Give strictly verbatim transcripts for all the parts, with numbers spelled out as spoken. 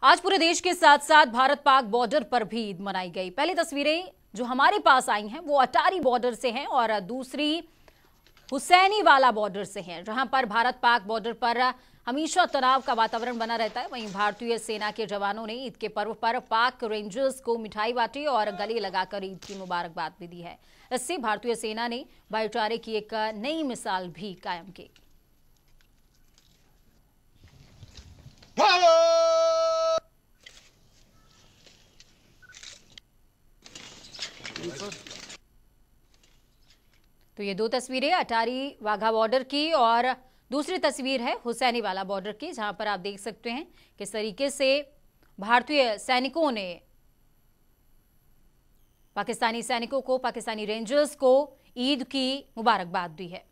आज पूरे देश के साथ साथ भारत पाक बॉर्डर पर भी ईद मनाई गई। पहली तस्वीरें जो हमारे पास आई हैं वो अटारी बॉर्डर से हैं और दूसरी हुसैनी वाला बॉर्डर से हैं, जहां पर भारत पाक बॉर्डर पर हमेशा तनाव का वातावरण बना रहता है। वहीं भारतीय सेना के जवानों ने ईद के पर्व पर पाक रेंजर्स को मिठाई बांटी और गले लगाकर ईद की मुबारकबाद भी दी है। इससे भारतीय सेना ने भाईचारे की एक नई मिसाल भी कायम की। तो ये दो तस्वीरें अटारी वाघा बॉर्डर की और दूसरी तस्वीर है हुसैनी वाला बॉर्डर की, जहां पर आप देख सकते हैं किस तरीके से भारतीय सैनिकों ने पाकिस्तानी सैनिकों को, पाकिस्तानी रेंजर्स को ईद की मुबारकबाद दी है।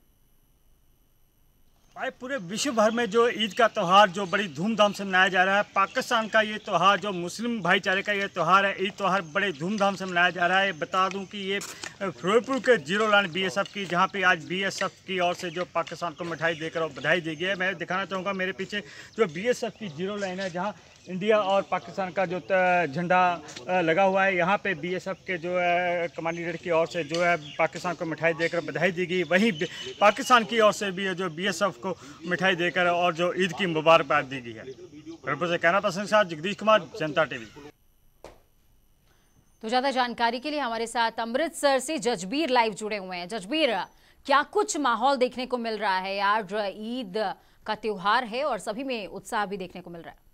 भाई पूरे विश्व भर में जो ईद का त्यौहार जो बड़ी धूमधाम से मनाया जा रहा है, पाकिस्तान का ये त्यौहार जो मुस्लिम भाईचारे का ये त्यौहार है, ईद त्यौहार बड़े धूमधाम से मनाया जा रहा है। बता दूं कि ये फिरोजपुर के जीरो लाइन बीएसएफ की, जहां पे आज बीएसएफ की ओर से जो पाकिस्तान को मिठाई देकर और बधाई दी गई है। मैं दिखाना चाहूँगा मेरे पीछे जो बीएसएफ की जीरो लाइन है, जहाँ इंडिया और पाकिस्तान का जो झंडा लगा हुआ है। यहाँ पे बीएसएफ के जो है कमांडेंट की ओर से जो है पाकिस्तान को मिठाई देकर बधाई दी गई। वहीं पाकिस्तान की ओर से भी जो बीएसएफ को मिठाई देकर और जो ईद की मुबारकबाद दी गई है। फिरोजपुर से कैमरा पर्सन के साथ जगदीश कुमार, जनता टीवी। तो ज्यादा जानकारी के लिए हमारे साथ अमृतसर से जजबीर लाइव जुड़े हुए हैं। जजबीर, क्या कुछ माहौल देखने को मिल रहा है? आज ईद का त्योहार है और सभी में उत्साह भी देखने को मिल रहा है।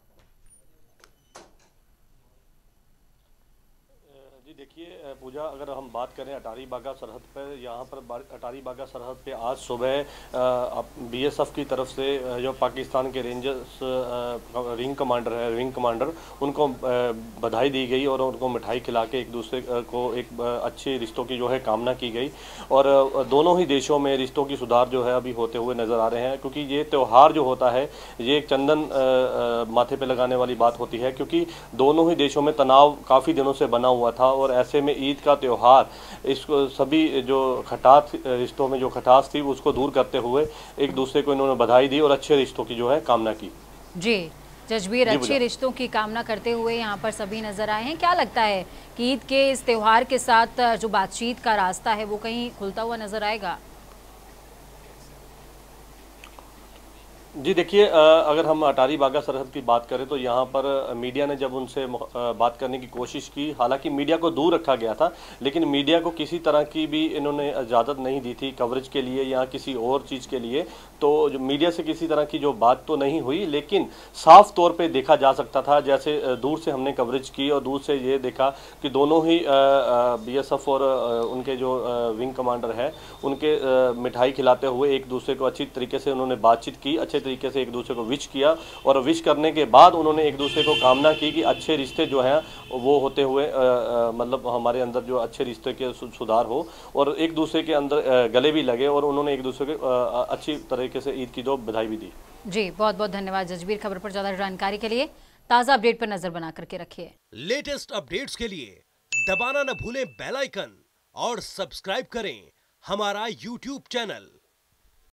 देखिए पूजा, अगर हम बात करें अटारी बागा सरहद पर, यहाँ पर अटारी बागा सरहद पे आज सुबह बीएसएफ की तरफ से जो पाकिस्तान के रेंजर्स रिंग कमांडर है रिंग कमांडर उनको बधाई दी गई और उनको मिठाई खिला के एक दूसरे को एक अच्छे रिश्तों की जो है कामना की गई। और दोनों ही देशों में रिश्तों की सुधार जो है अभी होते हुए नज़र आ रहे हैं, क्योंकि ये त्यौहार जो होता है ये एक चंदन माथे पे लगाने वाली बात होती है, क्योंकि दोनों ही देशों में तनाव काफ़ी दिनों से बना हुआ था। और ऐसे में ईद का त्यौहार इसको सभी जो खटास रिश्तों में जो खटास थी उसको दूर करते हुए एक दूसरे को इन्होंने बधाई दी और अच्छे रिश्तों की जो है कामना की। जी जजबीर, अच्छे रिश्तों की कामना करते हुए यहाँ पर सभी नजर आए हैं। क्या लगता है कि ईद के इस त्यौहार के साथ जो बातचीत का रास्ता है वो कहीं खुलता हुआ नजर आएगा? जी देखिए, अगर हम अटारी बागा सरहद की बात करें तो यहाँ पर मीडिया ने जब उनसे बात करने की कोशिश की, हालांकि मीडिया को दूर रखा गया था, लेकिन मीडिया को किसी तरह की भी इन्होंने इजाज़त नहीं दी थी कवरेज के लिए या किसी और चीज़ के लिए। तो जो मीडिया से किसी तरह की जो बात तो नहीं हुई, लेकिन साफ तौर पे देखा जा सकता था, जैसे दूर से हमने कवरेज की और दूर से ये देखा कि दोनों ही बीएसएफ और उनके जो विंग कमांडर है उनके मिठाई खिलाते हुए एक दूसरे को अच्छी तरीके से उन्होंने बातचीत की, अच्छे तरीके से एक दूसरे को विश किया। और विश करने के बाद उन्होंने एक दूसरे को कामना की कि अच्छे रिश्ते जो हैं वो होते हुए आ, आ, मतलब हमारे अंदर जो अच्छे रिश्ते के सुधार हो और एक दूसरे के अंदर गले भी लगे। और उन्होंने एक दूसरे को अच्छी तरीके से ईद की जो बधाई भी दी। जी बहुत बहुत धन्यवाद जजबीर। खबर पर ज्यादा जानकारी के लिए ताजा अपडेट पर नजर बना करके रखिए। लेटेस्ट अपडेट्स के लिए दबाना न भूलें बेल आइकन और सब्सक्राइब करें हमारा यूट्यूब चैनल।